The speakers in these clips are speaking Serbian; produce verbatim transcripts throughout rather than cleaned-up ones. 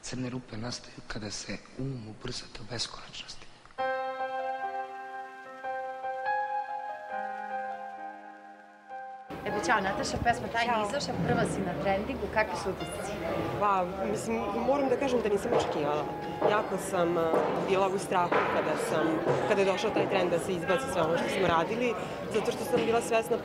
crne rupe nastaju kada se um ubrza do beskonačnosti. Evo, čao Nataša, pesma Tajna izašla, prva si na trendingu, kakvi su utisci? Pa, mislim, moram da kažem da nisam očekivala. Jako sam bila u strahu kada sam, kada je došao taj trend da se izbaci sve ono što smo radili, zato što sam bila svesna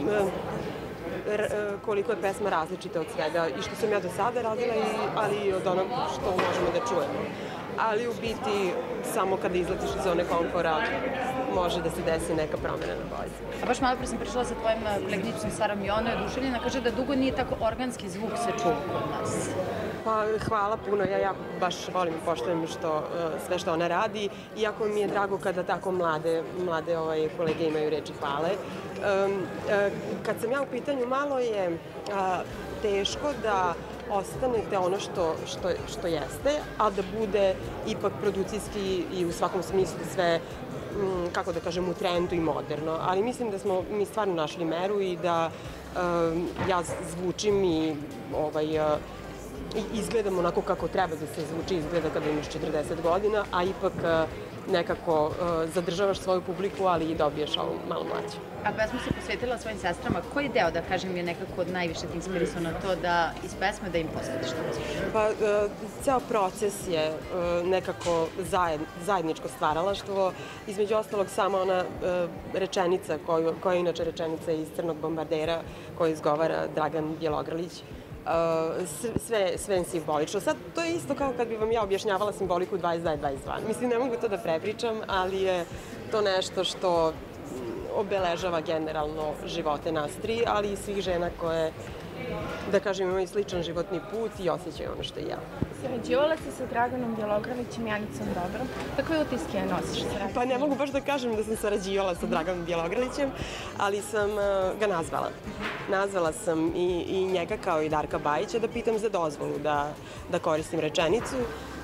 koliko je pesma različita od svega i što sam ja do sada radila, ali i od onog što možemo da čujemo. Ali u biti, samo kada izletiš iz zone komfora, može da se desi neka promjena na bolje. A baš malo pre sam pričala sa tvojim koleginicom Sarom i ona je oduševljena, kaže da dugo nije tako organski zvuk se čuo kod nas. Pa hvala puno, ja jako baš volim i poštujem sve što ona radi, iako mi je drago kada tako mlade kolege imaju reči hvale. Kad sam ja u pitanju, malo je teško da ostanete ono što jeste, a da bude ipak producijski i u svakom smislu sve, kako da kažem, u trendu i moderno. Ali mislim da smo mi stvarno našli meru i da ja zvučim i izgledam onako kako treba da se zvuči, izgleda kada imaš četrdeset godina, a ipak nekako zadržavaš svoju publiku, ali i dobiješ ovu malo mlađu. A pesmu si posvetila svojim sestrama. Koji deo, da kažem, je nekako najviše ti inspirisao na to da iz pesme da im posvetiš to muziku? Pa, ceo proces je nekako zajedničko stvaralaštvo. Između ostalog, samo ona rečenica, koja je inače rečenica iz Crnog bombardera, koju izgovara Dragan Bjelogrlić, sve je simbolično. Sad, to je isto kao kad bi vam ja objašnjavala simboliku dvadeset dva dvadeset dva. Mislim, ne mogu to da prepričam, ali je to nešto što obeležava generalno živote nas tri, ali i svih žena koje, da kažem, imaju sličan životni put i osjećaju ono što i ja. Sarađivala si sa Draganom Bjelogrlićem i Anicom Dobrom. Kakve utiske nosiš sa Draganom? Pa ne mogu baš da kažem da sam sarađivala sa Draganom Bjelogrlićem, ali sam ga nazvala. Nazvala sam i njega kao i Darka Bajića da pitam za dozvolu da koristim rečenicu.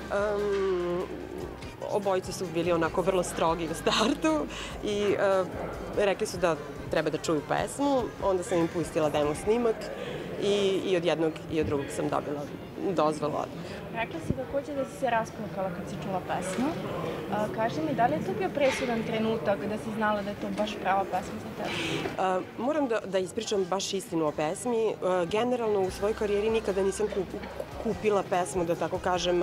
Obojice su bili onako vrlo strogi u startu i rekli su da treba da čuju pesmu. Onda sam im pustila demo snimak i od jednog i od drugog sam dobila dozvolu odmah. Rekla si takođe da si se rasplakala kad si čula pesmu. Kaži mi, da li je to bio presudan trenutak da si znala da je to baš prava pesma za tebe? Moram da ispričam baš istinu o pesmi. Generalno u svojoj karijeri nikada nisam kupila pesmu, da tako kažem,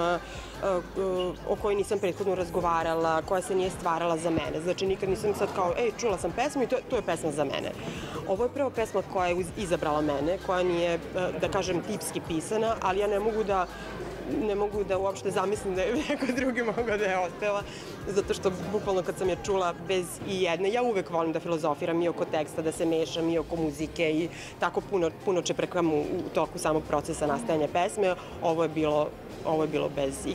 o kojoj nisam prethodno razgovarala, koja se nije stvarala za mene. Znači nikad nisam sad kao, ej, čula sam pesmu i to je pesma za mene. Ovo je prva pesma koja je izabrala mene, koja nije, da kažem, tipski pisana, ali ja ne mogu da ne mogu da uopšte zamislim da je neko drugi mogao da je otpeva, zato što bukvalno kad sam je čula bez i jedne, ja uvek volim da filozofiram i oko teksta, da se mešam i oko muzike i tako puno čeprekam u toku samog procesa nastajanja pesme. Ovo je bilo bez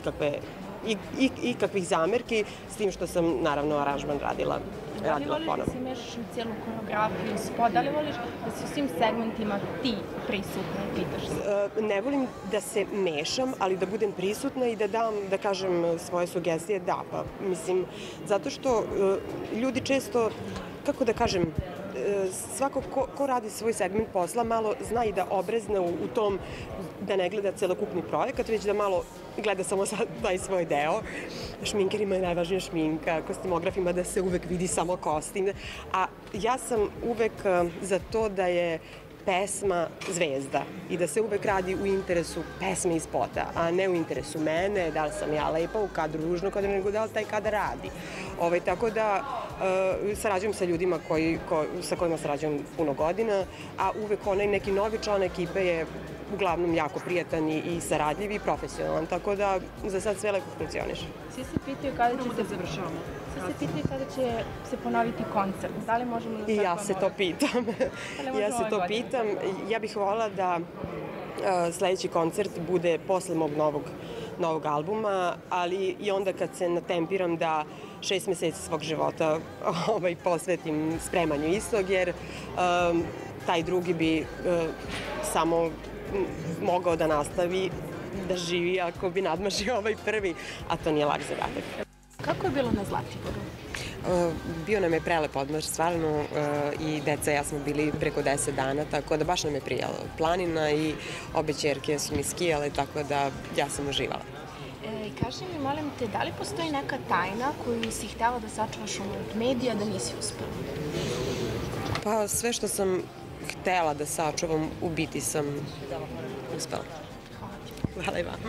ikakvih zamerki, s tim što sam naravno aranžman radila ponovno. Da li voliš da se mešaš na cijelu koreografiju, spot? Da li voliš da si u svim segmentima ti prisutna i pitaš se? Ne volim da se mešam, ali da budem prisutna i da dam, da kažem, svoje sugestije, da, pa mislim, zato što ljudi često, kako da kažem, svako ko radi svoj segment posla malo zna i da obrezne u tom, da ne gleda celokupni projekat, već da malo gleda samo taj svoj deo. Šminkerima je najvažnija šminka, kostimografima da se uvek vidi samo kostim. A ja sam uvek za to da je pesma zvezda i da se uvek radi u interesu pesme i spota, a ne u interesu mene, da li sam ja lepa u kadru, ružno kadru, nego da li taj kadar radi. Tako da sarađujem sa ljudima sa kojima sarađujem puno godina, a uvek onaj neki novi član ekipe je uglavnom jako prijatan i saradljiv i profesionalan, tako da za sad sve lepo funkcioniše. Svi se pitaju kada će se završavamo. Svi se pitaju kada će se ponoviti koncert. Da li možemo da... I ja se to pitam. Ja se to pitam. Ja bih voljela da sledeći koncert bude posle mog novog albuma, ali i onda kad se natempiram da šest meseci svog života posvetim spremanju istog, jer taj drugi bi samo mogao da nastavi da živi ako bi nadmašio ovaj prvi, a to nije lak zadatak. Kako je bilo na Zlatiboru? Bio nam je prelep odmor, stvarno, i deca i ja smo bili preko deset dana, tako da baš nam je prijala planina i obe ćerke su mi skijale, tako da ja sam uživala. E, I kaži mi, molim te, da li postoji neka tajna koju si htjela da sačuvaš od medija da nisi uspela? Pa sve što sam htela da sačuvam, u biti sam uspela. Hvala ti. Hvala i vama.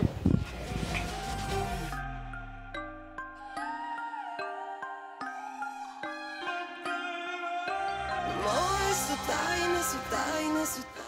Moje su tajne, su tajne, su tajne.